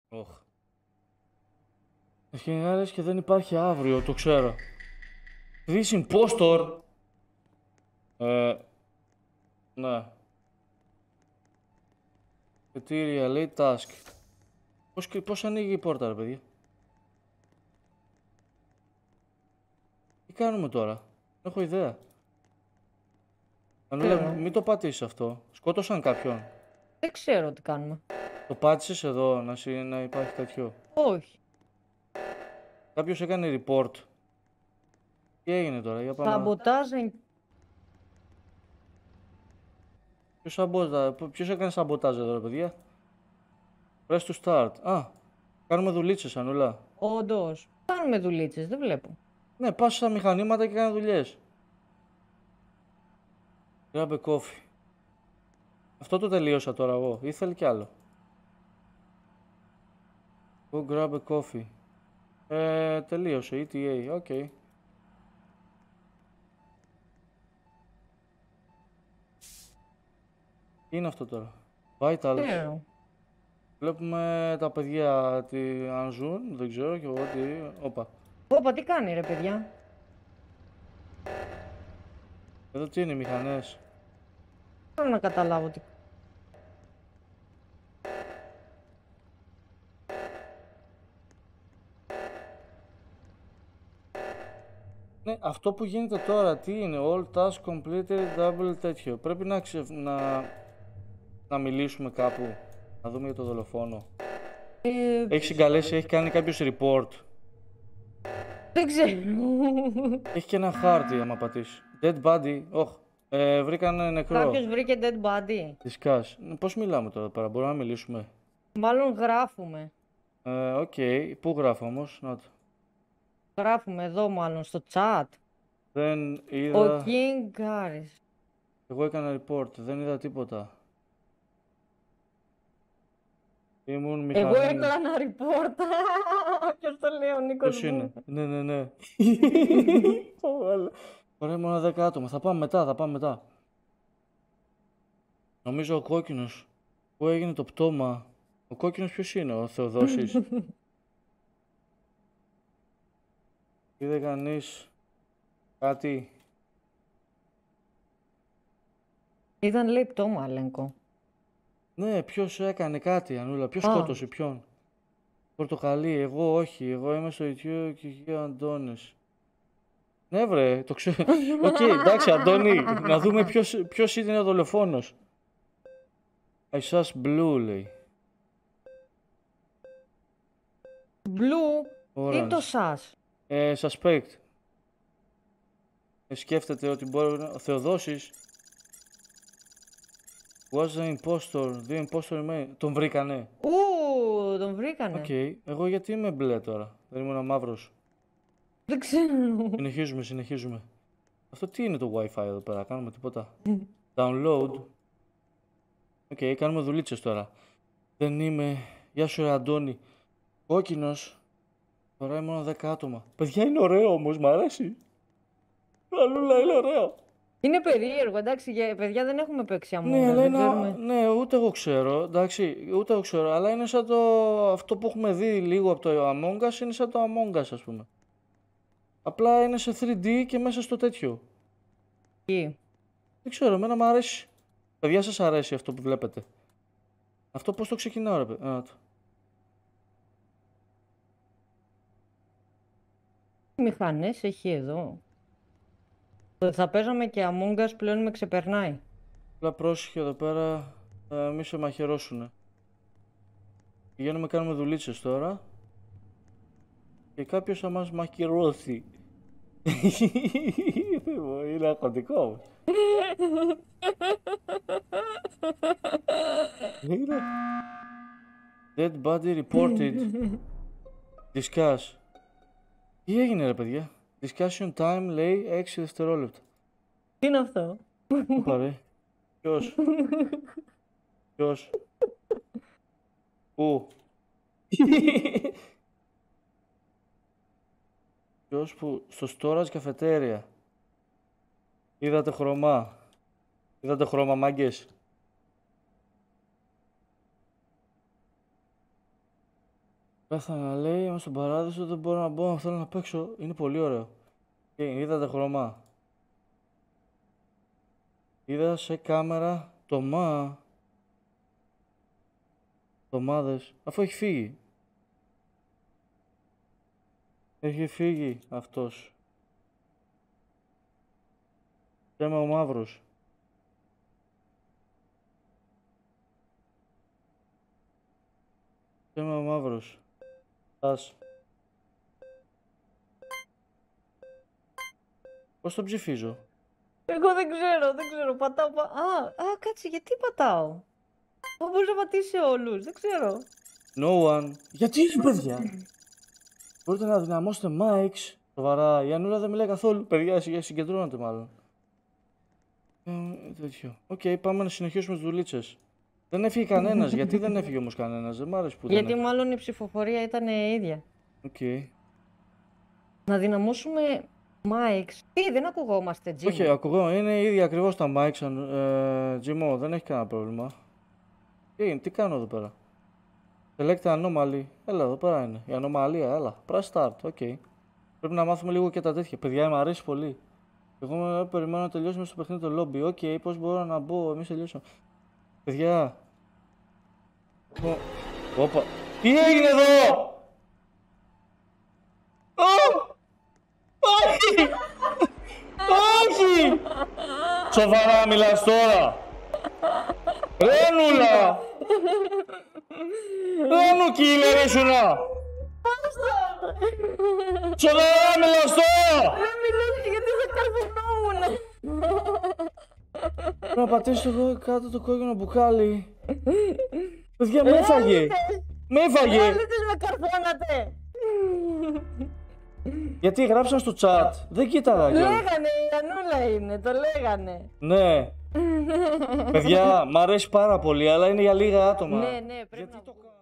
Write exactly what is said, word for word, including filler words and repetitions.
Οχ. Έχει λες και δεν υπάρχει αύριο, το ξέρω. This impostor. Ε, ναι. Κριτήρια, λέει task. Πώς, πώς ανοίγει η πόρτα, ρε παιδιά. Τι κάνουμε τώρα. Δεν έχω ιδέα. Ανούλα, μην το πατήσεις αυτό. Σκότωσαν κάποιον. Δεν ξέρω τι κάνουμε. Το πάτησες εδώ, να, συ, να υπάρχει τέτοιο. Όχι. Κάποιος έκανε report. Τι έγινε τώρα, για πάμε. Σαμποτάζ. Ποιος, σαμπότα, ποιος έκανε σαμποτάζ εδώ, ρε παιδιά. Press to start. Α, κάνουμε δουλίτσες, Ανούλα. Όντως. Κάνουμε δουλίτσες, δεν βλέπω. Ναι, πας στα μηχανήματα και κάνε δουλειές. Grab a coffee. Αυτό το τελείωσα τώρα εγώ. Ήθελε κι άλλο. Go grab a coffee. Ε, τελείωσε. ι τι έι. Οκ. Okay. Τι είναι αυτό τώρα. Vitals. Yeah. Βλέπουμε τα παιδιά τι, αν ζουν. Δεν ξέρω κι εγώ τι. Όπα. Όπα, τι κάνει ρε παιδιά. Εδώ τι είναι οι μηχανές. Θέλω να καταλάβω τι. Ναι, αυτό που γίνεται τώρα, τι είναι, all task completed, double τέτοιο. Πρέπει να, ξε... να... να μιλήσουμε κάπου, να δούμε για το δολοφόνο. Ε... Έχει συγκαλέσει, έχει κάνει κάποιος report. Δεν ξέρω. Έχει και ένα χάρτη άμα πατήσει. Dead body, όχ, ε, βρήκαν νεκρό. Κάποιος βρήκε dead body. Discuss. Πώς μιλάμε τώρα πέρα, μπορούμε να μιλήσουμε. Μάλλον γράφουμε. Ε, οκ, okay. Πού γράφω όμως, να το. Γράφουμε εδώ μάλλον, στο chat. Δεν είδα... Ο King Garris. Εγώ έκανα report, δεν είδα τίποτα. Ήμουν μηχανή. Εγώ έκανα report. Ποιος το λέει ο Νίκος. Ποιος είναι. Ναι, ναι, ναι. Ωραία, μόνο δέκα άτομα. Θα πάμε μετά, θα πάμε μετά. Νομίζω ο κόκκινος. Πού έγινε το πτώμα. Ο κόκκινος ποιος είναι, ο Θεοδόσης. Είδε κανείς κάτι. Είδαν λέει πτώμα, Αλέγκο. Ναι, ποιος έκανε κάτι, Ανούλα. Ποιος Α. σκότωσε, ποιον. Πορτοκαλί, εγώ όχι. Εγώ είμαι στο YouTube και εκεί ο Αντώνης. Ναι βρε, το ξέρω. Οκ, okay, εντάξει Αντώνη, να δούμε ποιος, ποιος είναι ο δολοφόνος. I saw blue, λέει. Blue Orange. ή το σας. Ε, suspect. Ε, σκέφτεται ότι μπορεί να... Ο Θεοδόσης was the impostor. The impostor remain. Τον βρήκανε. Ου, τον βρήκανε. Οκ. Okay. Εγώ γιατί είμαι μπλε τώρα. Δεν ήμουν μαύρος. Δεν ξέρω. Συνεχίζουμε, συνεχίζουμε. Αυτό τι είναι το Wi-Fi εδώ πέρα. Κάνουμε τίποτα. Download. Οκ, okay, κάνουμε δουλίτσες τώρα. Δεν είμαι... Γεια σου ρε Αντώνη. Κόκκινος. Τώρα είναι μόνο δέκα άτομα. Παιδιά είναι ωραίο όμως, μ' αρέσει. Λαλούλα είναι ωραίο. Είναι περίεργο, εντάξει, για παιδιά δεν έχουμε παίξει Among Us. Ναι, αλλά είναι... ξέρουμε... ναι, ούτε εγώ ξέρω, εντάξει, ούτε εγώ ξέρω, αλλά είναι σαν το... αυτό που έχουμε δει λίγο από το Among Us είναι σαν το Among Us, ας πούμε. Απλά είναι σε θρι ντι και μέσα στο τέτοιο. Τι? Δεν ξέρω, εμένα μου αρέσει. Παιδιά σας αρέσει αυτό που βλέπετε. Αυτό πώς το ξεκινάω ρε παιδιά. Τι μηχανές έχει εδώ. Θα παίζαμε και Among Us πλέον με ξεπερνάει. Απλά πρόσεχε εδώ πέρα, ε, μη σε μαχαιρώσουνε. Πηγαίνουμε κάνουμε δουλίτσες τώρα. Και κάποιος θα μας μαχαιρώσει. Είναι αγχωτικό. Είναι. Dead body reported. Discuss. Τι έγινε ρε παιδιά. Discussion time λέει έξι δευτερόλεπτα. Τι είναι αυτό? Πού ρε. Ποιος. Ποιος. Πού. Ποιος που. Στο storage καφετέρια. Είδατε χρώμα. Είδατε χρώμα μάγκες. Πέθανα, λέει, είμαι στον παράδεισο, δεν μπορώ να μπω, θέλω να παίξω. Είναι πολύ ωραίο. Και είδατε χρώμα. Είδα σε κάμερα το μα. Το μάδες, αφού έχει φύγει. Έχει φύγει αυτός. Θέμα ο μαύρος. Θέμα ο μαύρος. Ας. Πώς το ψηφίζω? Εγώ δεν ξέρω, δεν ξέρω, πατάω, πα... Α, α, κάτσε, γιατί πατάω? Εγώ μπορείς να πατήσεις σε όλους, δεν ξέρω. No one. Γιατί, παιδιά? Μπορείτε να δυναμώσετε mics. Σοβαρά, η Ανούλα δεν μιλάει καθόλου. Παιδιά, συγκεντρώνονται μάλλον. Ε, τέτοιο. Οκ, okay, πάμε να συνεχίσουμε τις δουλίτσες. Δεν έφυγε κανένας. Γιατί δεν έφυγε όμως κανένας? Δεν μ' άρεσε που δεν Γιατί έφυγε. μάλλον η ψηφοφορία ήταν ίδια. Οκ. Okay. Να δυναμώσουμε mics. Τι, δεν ακουγόμαστε, Τζίμο. Όχι, ακουγώ. Είναι ίδια ακριβώς τα mics. Ε, Τζίμο, δεν έχει κανένα πρόβλημα. Τι, τι κάνω εδώ πέρα? Select anomaly. Έλα, εδώ πέρα είναι. Η ανομαλία, έλα. Press start, οκ. Okay. Πρέπει να μάθουμε λίγο και τα τέτοια. Παιδιά, μου αρέσει πολύ. Εγώ με περιμένω να τελειώσουμε στο παιχνίδι το lobby. Οκ, okay, πώς μπορώ να μπω, εμείς τελειώσαμε. Παιδιά. Όπα. Τι έγινε εδώ? Όχι! Όχι! Σοβαρά μιλάς τώρα? Ρένουλα! Ρένου killer ήσουνα! Σοβαρά μιλάς τώρα! Δεν μιλάς γιατί δεν καρφωνόμουν. Πρέπει να πατήσω εδώ κάτω το κόκκινο μπουκάλι. Παιδιά, με έφαγε! Με έφαγε! Έλυτες με καρφώνατε. Γιατί γράψαν στο chat, δεν κοίταγα κιόλας. Λέγανε, η Ανούλα είναι, το λέγανε. Ναι. Παιδιά, μ' αρέσει πάρα πολύ, αλλά είναι για λίγα άτομα. Ναι, ναι, πρέπει Γιατί να... το κάνω?